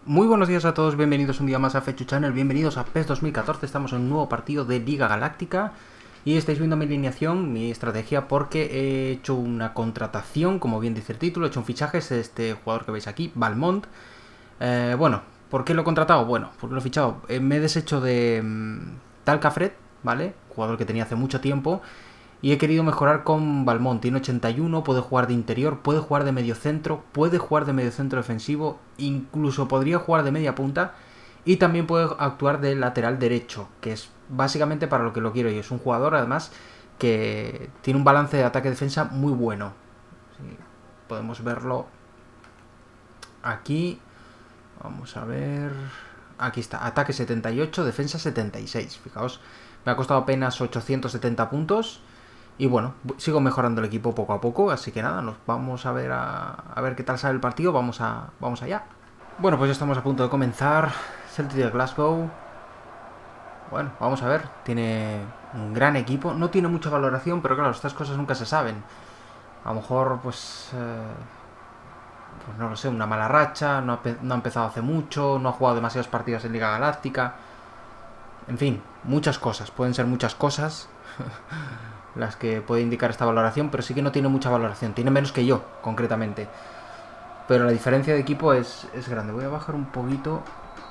Muy buenos días a todos, bienvenidos un día más a Fechu Channel, bienvenidos a PES 2014, estamos en un nuevo partido de Liga Galáctica y estáis viendo mi alineación, mi estrategia, porque he hecho una contratación, como bien dice el título, he hecho un fichaje, es este jugador que veis aquí, Valmont. Bueno, ¿por qué lo he contratado? Bueno, porque lo he fichado, me he deshecho de Talcafred, ¿vale? Jugador que tenía hace mucho tiempo. Y he querido mejorar con Valmont. Tiene 81, puede jugar de interior, puede jugar de medio centro, puede jugar de medio centro defensivo, incluso podría jugar de media punta y también puede actuar de lateral derecho, que es básicamente para lo que lo quiero yo. Es un jugador además que tiene un balance de ataque-defensa muy bueno. Sí, podemos verlo aquí. Vamos a ver. Aquí está, ataque 78, defensa 76. Fijaos, me ha costado apenas 870 puntos. Y bueno, sigo mejorando el equipo poco a poco, así que nada, nos vamos a ver qué tal sale el partido, vamos allá. Bueno, pues ya estamos a punto de comenzar. Celtic de Glasgow. Bueno, vamos a ver, tiene un gran equipo, no tiene mucha valoración, pero claro, estas cosas nunca se saben. A lo mejor, pues no lo sé, una mala racha, no ha empezado hace mucho, no ha jugado demasiados partidos en Liga Galáctica. En fin, muchas cosas, pueden ser muchas cosas las que puede indicar esta valoración, pero sí que no tiene mucha valoración, tiene menos que yo, concretamente. Pero la diferencia de equipo es grande. Voy a bajar un poquito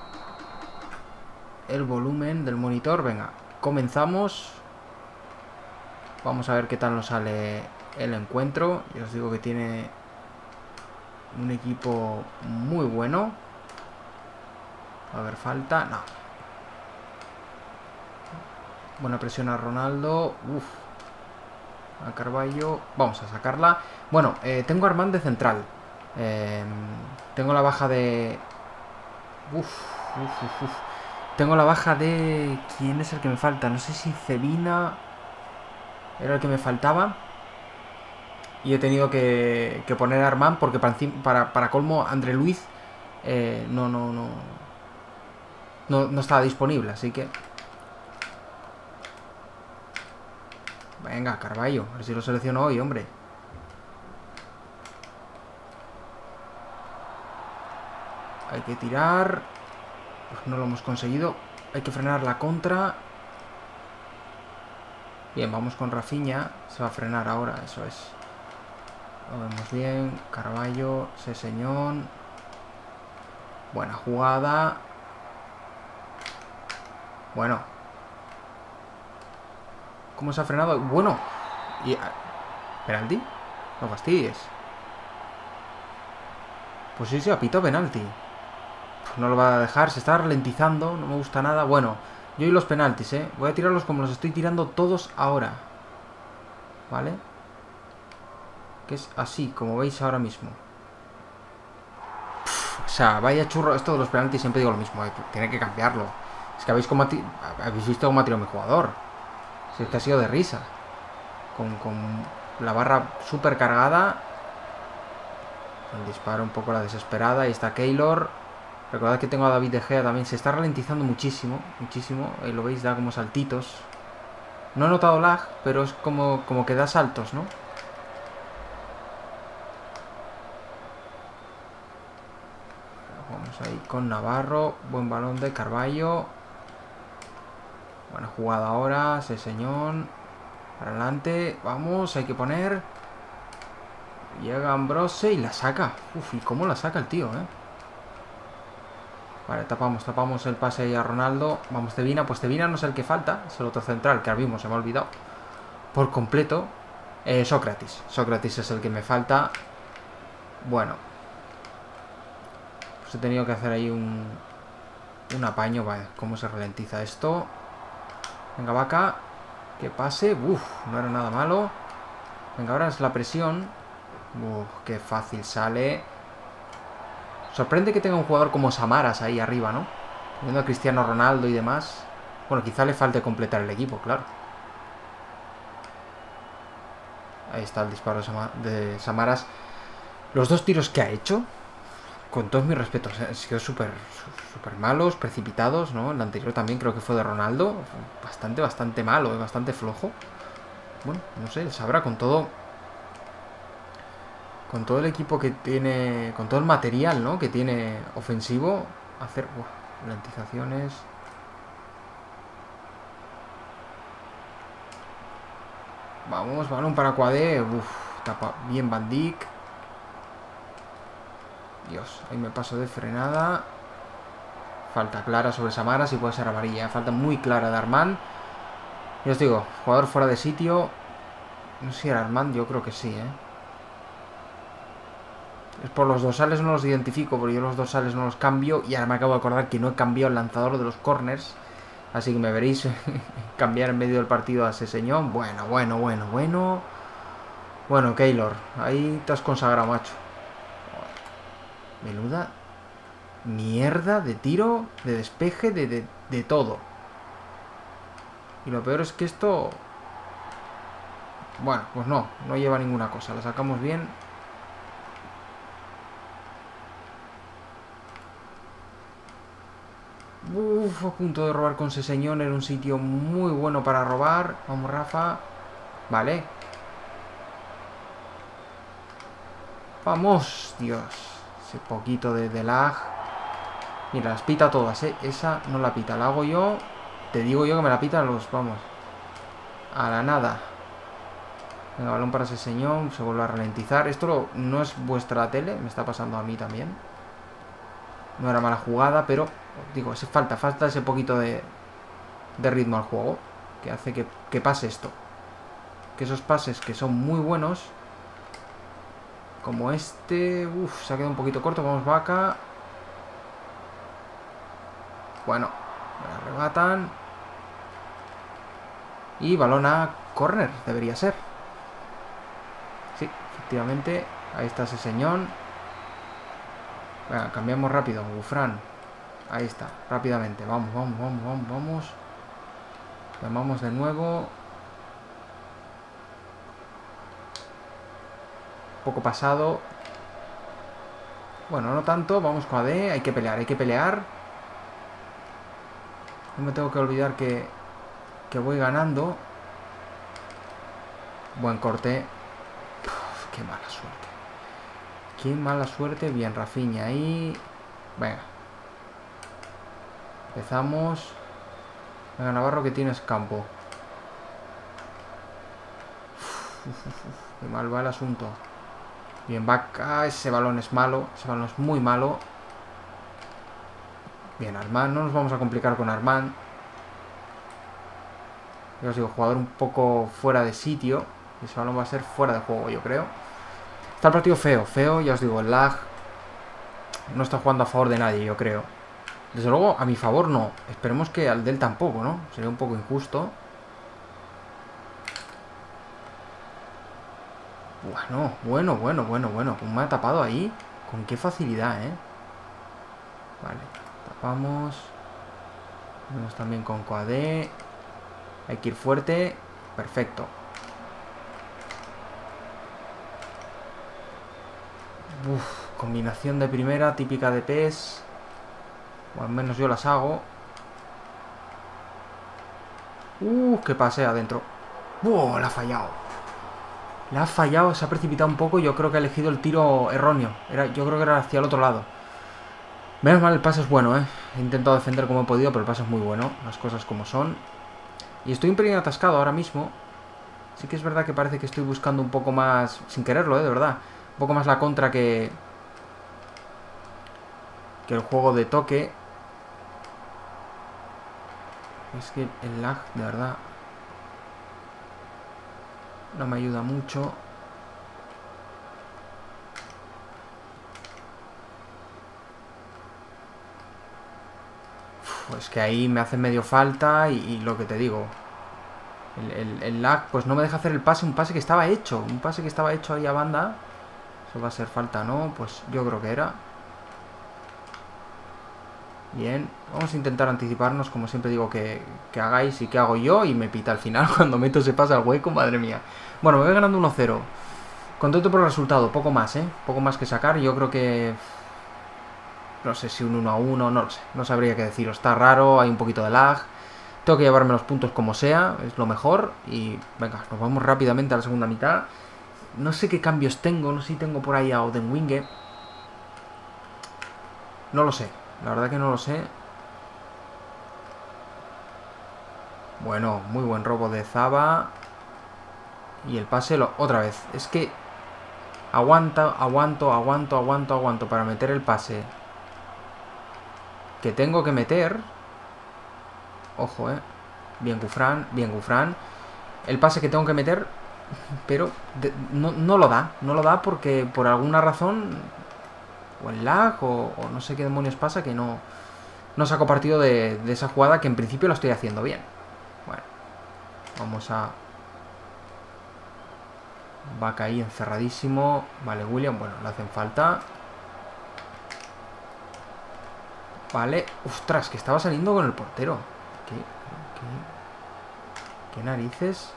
el volumen del monitor. Venga, comenzamos. Vamos a ver qué tal nos sale el encuentro. Ya os digo que tiene un equipo muy bueno. A ver, falta, no. Buena presión a Ronaldo. Uf. A Carballo. Vamos a sacarla. Bueno, tengo a Armand de central. Tengo la baja de... Tengo la baja de... ¿Quién es el que me falta? No sé si Cebina era el que me faltaba. Y he tenido que poner a Armand porque para colmo André Luiz no estaba disponible, así que... Venga, Carballo, a ver si lo selecciono hoy, hombre. Hay que tirar. Pues no lo hemos conseguido. Hay que frenar la contra. Bien, vamos con Rafinha. Se va a frenar ahora, eso es. Lo vemos bien. Carballo, Seseñón. Buena jugada. Bueno. ¿Cómo se ha frenado? Bueno. Y... ¿penalti? No fastidies. Pues sí, ha pitado penalti. No lo va a dejar, se está ralentizando, no me gusta nada. Bueno, yo y los penaltis, voy a tirarlos como los estoy tirando todos ahora. ¿Vale? Que es así, como veis ahora mismo. O sea, vaya churro. Esto de los penaltis siempre digo lo mismo, tiene que cambiarlo. Es que habéis visto cómo ha tirado mi jugador. Si es que ha sido de risa. Con la barra súper cargada. El disparo un poco la desesperada. Ahí está Keylor. Recordad que tengo a David De Gea también. Se está ralentizando muchísimo. Muchísimo. Ahí lo veis, da como saltitos. No he notado lag, pero es como que da saltos, ¿no? Vamos ahí con Navarro. Buen balón de Carballo. Buena jugada ahora. Seseñón. Para adelante. Vamos, hay que poner. Llega Ambrose y la saca. Uf, y cómo la saca el tío, Vale, tapamos el pase ahí a Ronaldo. Vamos, Cebina. Pues Cebina no es el que falta. Es el otro central, que ahora mismo se me ha olvidado por completo. Sócrates. Sócrates es el que me falta. Bueno. Pues he tenido que hacer ahí un apaño. Vale, cómo se ralentiza esto. Venga, vaca. Que pase. Uf, no era nada malo. Venga, ahora es la presión. Uf, qué fácil sale. Sorprende que tenga un jugador como Samaras ahí arriba, ¿no? Viendo a Cristiano Ronaldo y demás. Bueno, quizá le falte completar el equipo, claro. Ahí está el disparo de Samaras. Los dos tiros que ha hecho, con todos mis respetos, han sido súper malos, precipitados, ¿no? El anterior también creo que fue de Ronaldo. Bastante malo, bastante flojo. Bueno, no sé, sabrá con todo el equipo que tiene, con todo el material, ¿no?, que tiene ofensivo, hacer ralentizaciones. Vamos, balón para Cuadé. Tapa bien Van Dijk. Dios, ahí me paso de frenada. Falta clara sobre Samara, si puede ser amarilla. Falta muy clara de Armand. Ya os digo, jugador fuera de sitio. No sé si era Armand, yo creo que sí, Es por los dorsales, no los identifico, porque yo los dorsales no los cambio. Y ahora me acabo de acordar que no he cambiado el lanzador de los corners. Así que me veréis cambiar en medio del partido a ese señor. Bueno, Keylor, ahí te has consagrado, macho. Menuda mierda de tiro, de despeje, de todo. Y lo peor es que esto... Bueno, pues no lleva ninguna cosa. La sacamos bien. A punto de robar con Seseñón. Era un sitio muy bueno para robar. Vamos, Rafa. Vale. Vamos, Dios. Ese poquito de lag. Mira, las pita todas, Esa no la pita, la hago yo. Te digo yo que me la pitan los... Vamos. A la nada. Venga, balón para Seseñón. Se vuelve a ralentizar. Esto no es vuestra tele. Me está pasando a mí también. No era mala jugada, pero... Digo, falta ese poquito de ritmo al juego. Que hace que pase esto. Que esos pases que son muy buenos... Como este... se ha quedado un poquito corto. Vamos, Vaca. Bueno, me la arrebatan. Y balón a córner, debería ser. Sí, efectivamente. Ahí está ese señor. Venga, cambiamos rápido. Gufrán. Ahí está, rápidamente. Vamos. Llamamos de nuevo. Poco pasado. Bueno, no tanto. Vamos con AD. Hay que pelear. No me tengo que olvidar que voy ganando. Buen corte. Qué mala suerte. Qué mala suerte. Bien, Rafinha ahí. Venga. Empezamos. Venga, Navarro, que tienes campo. Qué mal va el asunto. Bien, Vaca. Ese balón es malo. Ese balón es muy malo. Bien, Armand. No nos vamos a complicar con Armand. Ya os digo, jugador un poco fuera de sitio. Ese balón va a ser fuera de juego, yo creo. Está el partido feo. Ya os digo, el lag no está jugando a favor de nadie, yo creo. Desde luego, a mi favor no. Esperemos que al del tampoco, ¿no? Sería un poco injusto. Bueno. ¿Cómo me ha tapado ahí? Con qué facilidad, Vale, tapamos. Vamos también con Coadé. Hay que ir fuerte. Perfecto. Combinación de primera, típica de PES. O al menos yo las hago. Que pase adentro. La ha fallado. La ha fallado, se ha precipitado un poco. Yo creo que ha elegido el tiro erróneo. Yo creo que era hacia el otro lado. Menos mal, el pase es bueno, He intentado defender como he podido, pero el pase es muy bueno. Las cosas como son. Y estoy un pelín atascado ahora mismo. Sí que es verdad que parece que estoy buscando un poco más... Sin quererlo, de verdad. Un poco más la contra que el juego de toque. Es que el lag, de verdad, no me ayuda mucho. Es que ahí me hace medio falta y lo que te digo. El lag pues no me deja hacer el pase, un pase que estaba hecho. Un pase que estaba hecho ahí a banda. Eso va a ser falta, ¿no? Pues yo creo que era. Bien, vamos a intentar anticiparnos, como siempre digo que hagáis y que hago yo, y me pita al final cuando meto ese pase al hueco, madre mía. Bueno, me voy ganando 1-0. Contento por el resultado, poco más, Poco más que sacar, yo creo que... No sé si un 1-1, no lo sé, no sabría qué deciros. Está raro, hay un poquito de lag. Tengo que llevarme los puntos como sea, es lo mejor. Y venga, nos vamos rápidamente a la segunda mitad. No sé qué cambios tengo, no sé si tengo por ahí a Odenwinge. No lo sé. La verdad que no lo sé. Bueno, muy buen robo de Zaba. Y el pase otra vez. Es que aguanto para meter el pase que tengo que meter. Ojo, Bien Gufrán, bien Gufrán. El pase que tengo que meter, pero no lo da. No lo da porque por alguna razón, o el lag, o no sé qué demonios pasa, que no saco partido de esa jugada que en principio la estoy haciendo bien. Bueno, vamos a... Va a caer encerradísimo. Vale, William, bueno, le hacen falta. Vale, ostras, que estaba saliendo con el portero. ¿Qué narices?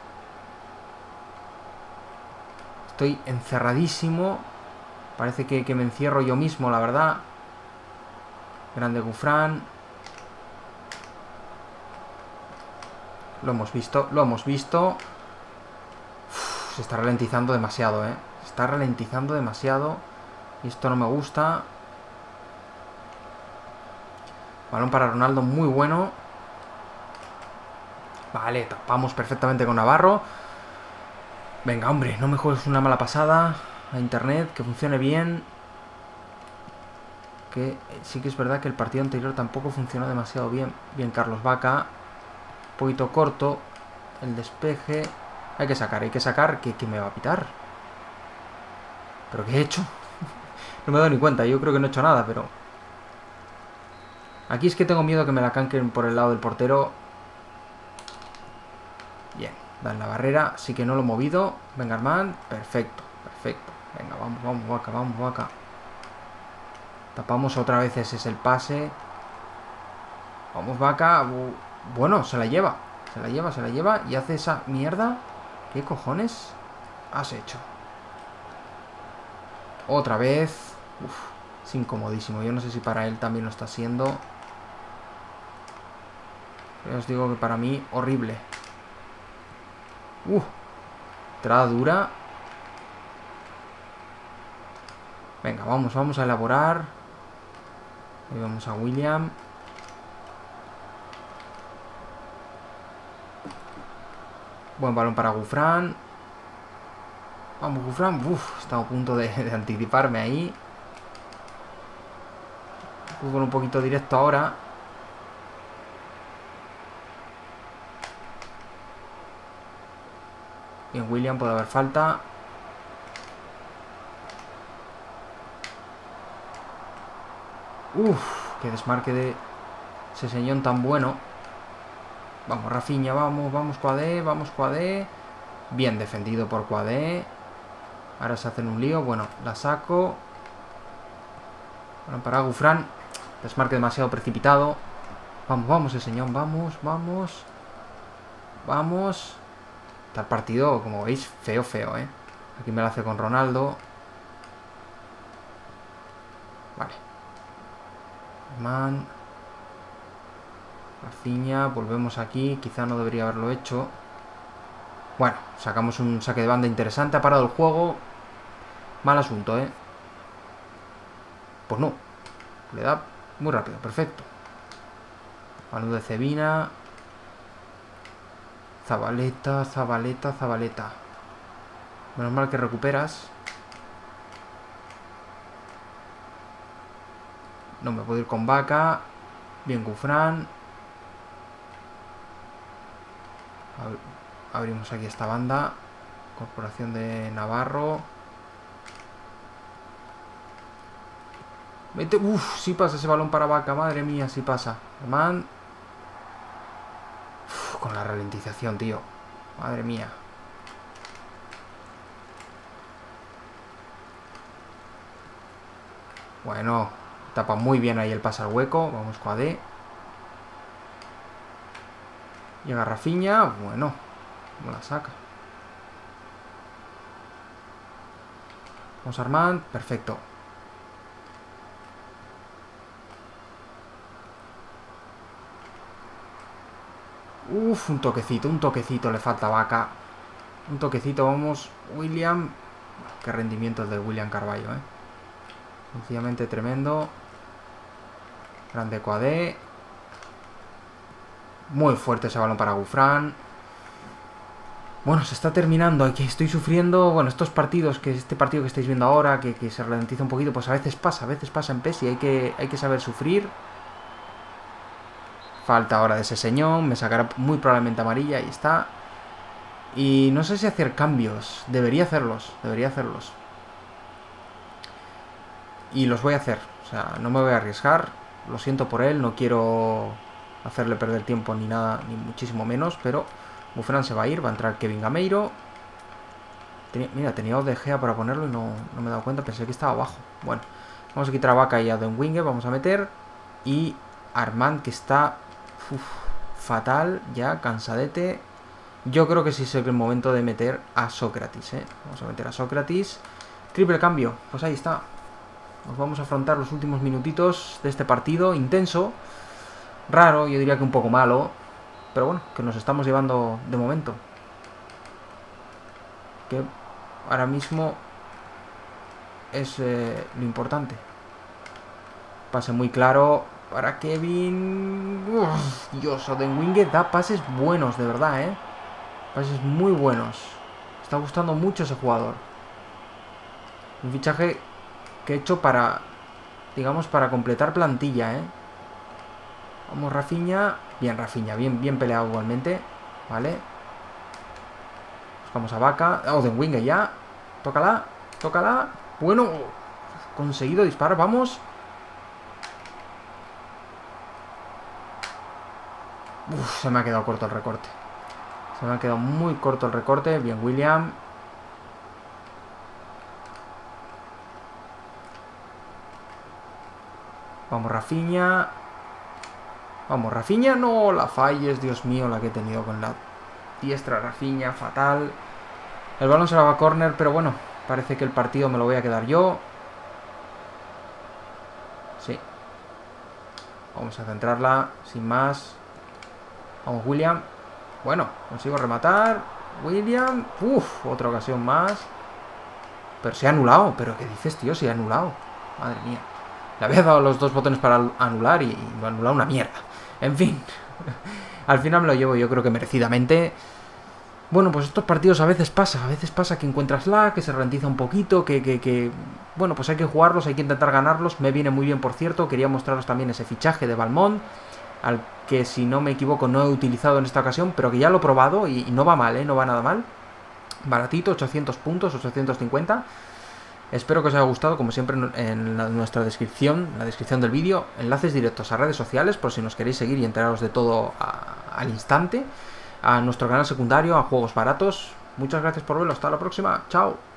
Estoy encerradísimo. Parece que me encierro yo mismo, la verdad. Grande Gufrán. Lo hemos visto, lo hemos visto. Uf, se está ralentizando demasiado, Se está ralentizando demasiado. Y esto no me gusta. Balón para Ronaldo, muy bueno. Vale, tapamos perfectamente con Navarro. Venga, hombre, no me juegues una mala pasada a internet, que funcione bien. Que sí que es verdad que el partido anterior tampoco funcionó demasiado bien. Bien, Carlos Vaca. Un poquito corto el despeje. Hay que sacar. ¿Qué me va a pitar? ¿Pero qué he hecho? No me he dado ni cuenta, yo creo que no he hecho nada, pero... Aquí es que tengo miedo que me la canquen por el lado del portero. Bien, da en la barrera, sí que no lo he movido. Venga, Armand, perfecto, perfecto. Venga, vamos, Vaca. Tapamos otra vez, ese es el pase. Vamos, Vaca. Bueno, se la lleva. Se la lleva y hace esa mierda. ¿Qué cojones has hecho? Otra vez. Uf, es incomodísimo. Yo no sé si para él también lo está haciendo. Pero os digo que para mí, horrible. Entrada dura. Venga, vamos a elaborar. Ahí vamos a William. Buen balón para Gufrán. Vamos, Gufrán. Estaba a punto de anticiparme ahí. Fútbol un poquito directo ahora. Bien, William, puede haber falta. Qué desmarque de ese señor tan bueno. Vamos, Rafinha, vamos, Cuadé. Bien defendido por Cuadé. Ahora se hacen un lío. Bueno, la saco. Bueno, para Gufrán. Desmarque demasiado precipitado. Vamos, ese señor, vamos. Está el partido, como veis, feo, Aquí me lo hace con Ronaldo. Vale. Man. Rafinha, volvemos aquí. Quizá no debería haberlo hecho. Bueno, sacamos un saque de banda interesante. Ha parado el juego. Mal asunto, Pues no. Le da muy rápido, perfecto. Mano de Cebina. Zabaleta. Menos mal que recuperas. No me puedo ir con Vaca. Bien, Gufrán. Abrimos aquí esta banda. Corporación de Navarro. Mete. Sí pasa ese balón para Vaca. Madre mía, sí pasa. Man. Con la ralentización, tío. Madre mía. Bueno. Tapa muy bien ahí el pase al hueco. Vamos con AD. Llega Rafinha. Bueno. No la saca. Vamos a Armand. Perfecto. Un toquecito le falta a Vaca. Un toquecito, vamos. William. Qué rendimiento el de William Carvalho, Sencillamente tremendo. Grande Coadé. Muy fuerte ese balón para Gufrán. Bueno, se está terminando. Aquí estoy sufriendo. Bueno, estos partidos, este partido que estáis viendo ahora, que se ralentiza un poquito, pues a veces pasa en PES y hay que saber sufrir. Falta ahora de ese señor. Me sacará muy probablemente amarilla. Ahí está. Y no sé si hacer cambios. Debería hacerlos. Y los voy a hacer. O sea, no me voy a arriesgar. Lo siento por él. No quiero hacerle perder tiempo ni nada, ni muchísimo menos. Pero Gufrán se va a ir. Va a entrar Kevin Gameiro. Mira, tenía De Gea para ponerlo y no me he dado cuenta. Pensé que estaba abajo. Bueno, vamos a quitar a Vaca y a Den Winge. Vamos a meter. Y Armand, que está fatal. Ya, cansadete. Yo creo que sí es el momento de meter a Sócrates, ¿eh? Vamos a meter a Sócrates. Triple cambio. Pues ahí está. Nos vamos a afrontar los últimos minutitos de este partido. Intenso. Raro, yo diría que un poco malo. Pero bueno, que nos estamos llevando de momento. Que ahora mismo es lo importante. Pase muy claro para Kevin. Dios, Odenwinge da pases buenos, de verdad, ¿eh? Pases muy buenos. Está gustando mucho ese jugador. Un fichaje que he hecho para, digamos, para completar plantilla, ¿eh? Vamos, Rafinha. Bien, Rafinha, bien peleado igualmente. Vale. Buscamos a Vaca. Odenwinge ya. Tócala. Bueno. Conseguido disparar, vamos. Se me ha quedado corto el recorte. Se me ha quedado muy corto el recorte. Bien, William. Vamos, Rafinha. Vamos, Rafinha. No la falles, Dios mío, la que he tenido con la diestra. Rafinha, fatal. El balón se la va a córner, pero bueno, parece que el partido me lo voy a quedar yo. Sí. Vamos a centrarla, sin más. Vamos, William. Bueno, consigo rematar. William. Otra ocasión más. Pero se ha anulado. ¿Pero qué dices, tío? Se ha anulado. Madre mía. Le había dado los dos botones para anular y me ha anulado una mierda. En fin. Al final me lo llevo yo creo que merecidamente. Bueno, pues estos partidos a veces pasa que encuentras que se ralentiza un poquito, bueno, pues hay que jugarlos, hay que intentar ganarlos. Me viene muy bien, por cierto. Quería mostraros también ese fichaje de Valmont, al que, si no me equivoco, no he utilizado en esta ocasión, pero que ya lo he probado y no va mal, no va nada mal. Baratito, 800 puntos, 850. Espero que os haya gustado, como siempre, en nuestra descripción, la descripción del vídeo, enlaces directos a redes sociales, por si nos queréis seguir y enteraros de todo al instante, a nuestro canal secundario, a Juegos Baratos. Muchas gracias por verlo, hasta la próxima, chao.